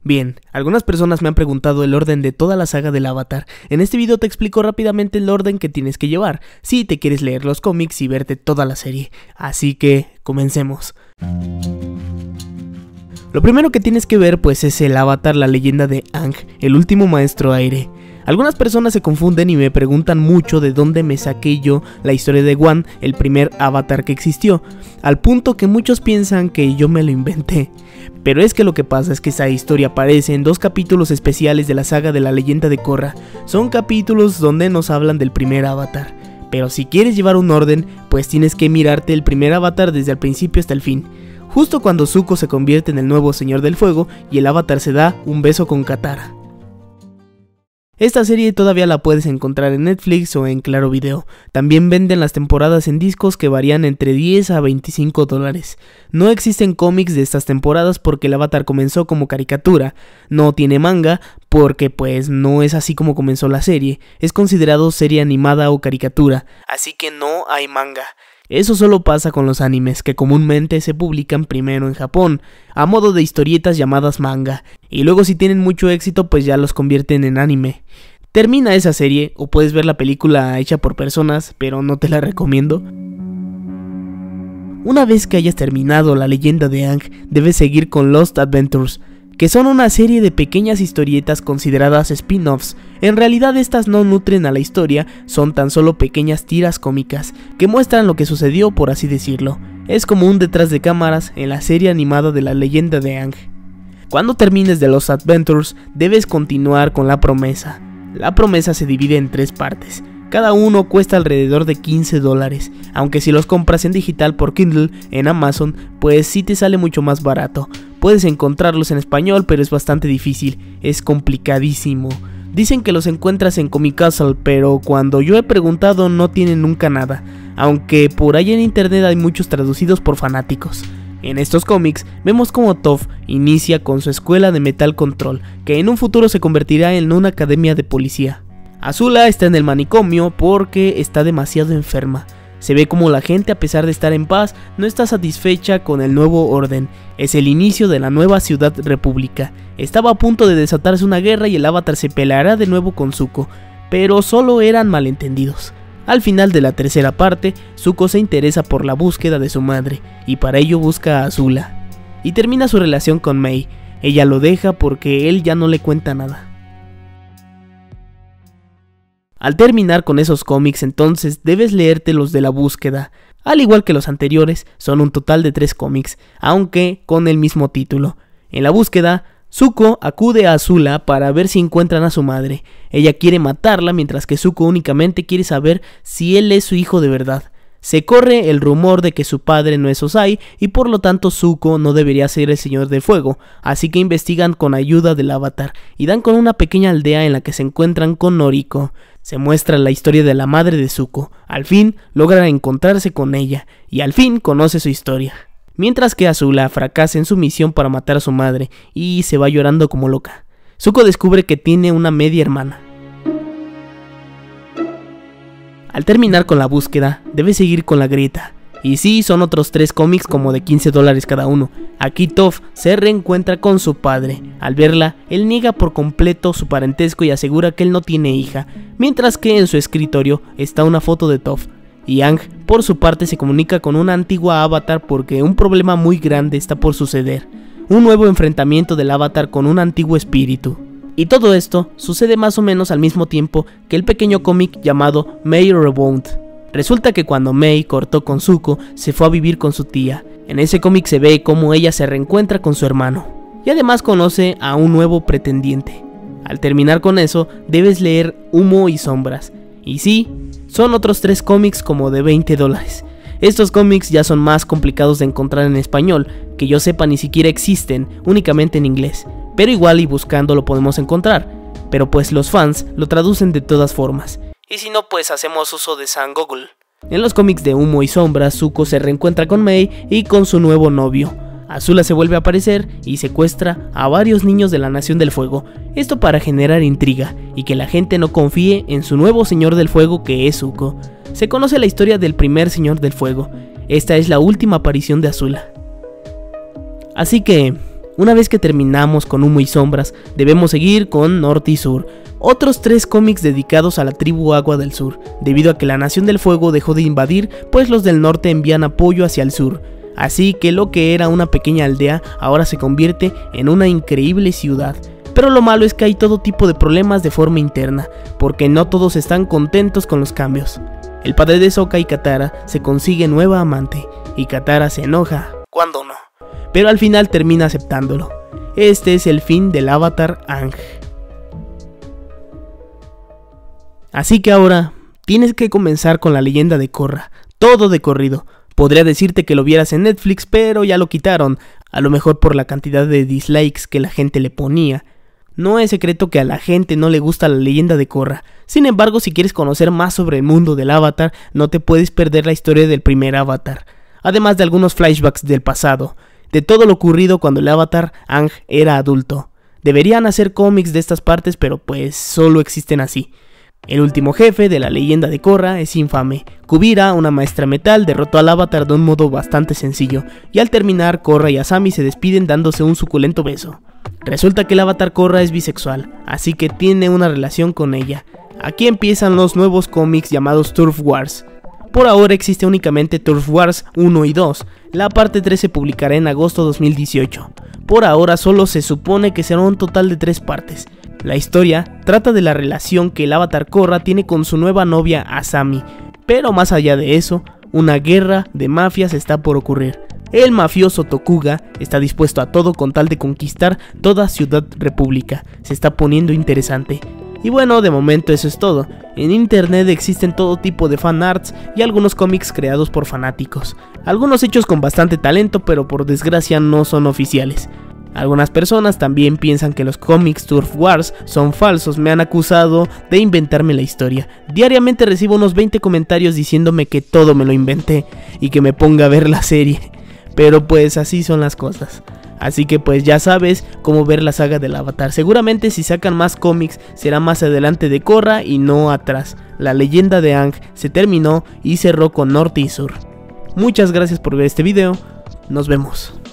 Bien, algunas personas me han preguntado el orden de toda la saga del Avatar. En este video te explico rápidamente el orden que tienes que llevar si te quieres leer los cómics y verte toda la serie. Así que, comencemos. Lo primero que tienes que ver pues es el Avatar, la leyenda de Aang, el último maestro aire. Algunas personas se confunden y me preguntan mucho de dónde me saqué yo la historia de Wan, el primer avatar que existió, al punto que muchos piensan que yo me lo inventé. Pero es que lo que pasa es que esa historia aparece en 2 capítulos especiales de la saga de la leyenda de Korra. Son capítulos donde nos hablan del primer avatar. Pero si quieres llevar un orden, pues tienes que mirarte el primer avatar desde el principio hasta el fin. Justo cuando Zuko se convierte en el nuevo Señor del Fuego y el avatar se da un beso con Katara. Esta serie todavía la puedes encontrar en Netflix o en Claro Video. También venden las temporadas en discos que varían entre 10 a 25 dólares. No existen cómics de estas temporadas porque el Avatar comenzó como caricatura. No tiene manga porque pues no es así como comenzó la serie. Es considerado serie animada o caricatura, así que no hay manga. Eso solo pasa con los animes, que comúnmente se publican primero en Japón, a modo de historietas llamadas manga, y luego si tienen mucho éxito pues ya los convierten en anime. Termina esa serie, o puedes ver la película hecha por personas, pero no te la recomiendo. Una vez que hayas terminado la leyenda de Aang, debes seguir con Lost Adventures, que son una serie de pequeñas historietas consideradas spin-offs. En realidad estas no nutren a la historia, son tan solo pequeñas tiras cómicas, que muestran lo que sucedió, por así decirlo. Es como un detrás de cámaras en la serie animada de la leyenda de Aang. Cuando termines de Lost Adventures, debes continuar con La Promesa. La Promesa se divide en 3 partes. Cada uno cuesta alrededor de 15 dólares, aunque si los compras en digital por Kindle en Amazon, pues sí te sale mucho más barato. Puedes encontrarlos en español, pero es bastante difícil, es complicadísimo. Dicen que los encuentras en Comic Castle, pero cuando yo he preguntado no tienen nunca nada, aunque por ahí en internet hay muchos traducidos por fanáticos. En estos cómics vemos cómo Toph inicia con su escuela de Metal Control, que en un futuro se convertirá en una academia de policía. Azula está en el manicomio porque está demasiado enferma. Se ve como la gente, a pesar de estar en paz, no está satisfecha con el nuevo orden. Es el inicio de la nueva Ciudad República. Estaba a punto de desatarse una guerra y el Avatar se peleará de nuevo con Zuko, pero solo eran malentendidos. Al final de la tercera parte, Zuko se interesa por la búsqueda de su madre, y para ello busca a Azula. Y termina su relación con Mai. Ella lo deja porque él ya no le cuenta nada. Al terminar con esos cómics, entonces debes leerte los de la búsqueda. Al igual que los anteriores, son un total de 3 cómics, aunque con el mismo título. En la búsqueda, Zuko acude a Azula para ver si encuentran a su madre. Ella quiere matarla, mientras que Zuko únicamente quiere saber si él es su hijo de verdad. Se corre el rumor de que su padre no es Ozai y por lo tanto Zuko no debería ser el Señor del Fuego, así que investigan con ayuda del Avatar y dan con una pequeña aldea en la que se encuentran con Noriko. Se muestra la historia de la madre de Zuko. Al fin logra encontrarse con ella y al fin conoce su historia. Mientras que Azula fracasa en su misión para matar a su madre y se va llorando como loca. Zuko descubre que tiene una media hermana. Al terminar con la búsqueda, debes seguir con la grieta. Y sí, son otros 3 cómics como de 15 dólares cada uno. Aquí Toph se reencuentra con su padre. Al verla, él niega por completo su parentesco y asegura que él no tiene hija, mientras que en su escritorio está una foto de Toph. Y Aang, por su parte, se comunica con una antigua Avatar porque un problema muy grande está por suceder. Un nuevo enfrentamiento del Avatar con un antiguo espíritu. Y todo esto sucede más o menos al mismo tiempo que el pequeño cómic llamado Mai Reborn. Resulta que cuando Mai cortó con Zuko, se fue a vivir con su tía. En ese cómic se ve cómo ella se reencuentra con su hermano. Y además conoce a un nuevo pretendiente. Al terminar con eso, debes leer Humo y Sombras. Y sí, son otros 3 cómics como de 20 dólares. Estos cómics ya son más complicados de encontrar en español, que yo sepa ni siquiera existen, únicamente en inglés. Pero igual y buscando lo podemos encontrar. Pero pues los fans lo traducen de todas formas. Y si no, pues hacemos uso de San Google. En los cómics de Humo y Sombras, Zuko se reencuentra con Mai y con su nuevo novio. Azula se vuelve a aparecer y secuestra a varios niños de la Nación del Fuego. Esto para generar intriga y que la gente no confíe en su nuevo Señor del Fuego, que es Zuko. Se conoce la historia del primer Señor del Fuego. Esta es la última aparición de Azula. Así que, Una vez que terminamos con Humo y Sombras, debemos seguir con Norte y Sur, otros 3 cómics dedicados a la tribu Agua del Sur, debido a que la Nación del Fuego dejó de invadir, pues los del norte envían apoyo hacia el sur. Así que lo que era una pequeña aldea ahora se convierte en una increíble ciudad. Pero lo malo es que hay todo tipo de problemas de forma interna, porque no todos están contentos con los cambios. El padre de Sokka y Katara se consigue nueva amante, y Katara se enoja, cuando no, pero al final termina aceptándolo. Este es el fin del avatar Aang. Así que ahora tienes que comenzar con la leyenda de Korra, todo de corrido. Podría decirte que lo vieras en Netflix, pero ya lo quitaron, a lo mejor por la cantidad de dislikes que la gente le ponía. No es secreto que a la gente no le gusta la leyenda de Korra. Sin embargo, si quieres conocer más sobre el mundo del Avatar, no te puedes perder la historia del primer Avatar, además de algunos flashbacks del pasado, de todo lo ocurrido cuando el Avatar Aang era adulto. Deberían hacer cómics de estas partes, pero pues solo existen así. El último jefe de la leyenda de Korra es infame. Kuvira, una maestra metal, derrotó al Avatar de un modo bastante sencillo, y al terminar, Korra y Asami se despiden dándose un suculento beso. Resulta que el Avatar Korra es bisexual, así que tiene una relación con ella. Aquí empiezan los nuevos cómics llamados Turf Wars. Por ahora existe únicamente Turf Wars 1 y 2, la parte 3 se publicará en agosto 2018. Por ahora solo se supone que será un total de 3 partes. La historia trata de la relación que el Avatar Korra tiene con su nueva novia Asami, pero más allá de eso, una guerra de mafias está por ocurrir. El mafioso Tokuga está dispuesto a todo con tal de conquistar toda Ciudad República. Se está poniendo interesante. Y bueno, de momento eso es todo. En internet existen todo tipo de fanarts y algunos cómics creados por fanáticos. Algunos hechos con bastante talento, pero por desgracia no son oficiales. Algunas personas también piensan que los cómics Turf Wars son falsos, me han acusado de inventarme la historia. Diariamente recibo unos 20 comentarios diciéndome que todo me lo inventé y que me ponga a ver la serie. Pero pues así son las cosas. Así que pues ya sabes cómo ver la saga del Avatar. Seguramente si sacan más cómics será más adelante de Korra y no atrás. La leyenda de Aang se terminó y cerró con Norte y Sur. Muchas gracias por ver este video. Nos vemos.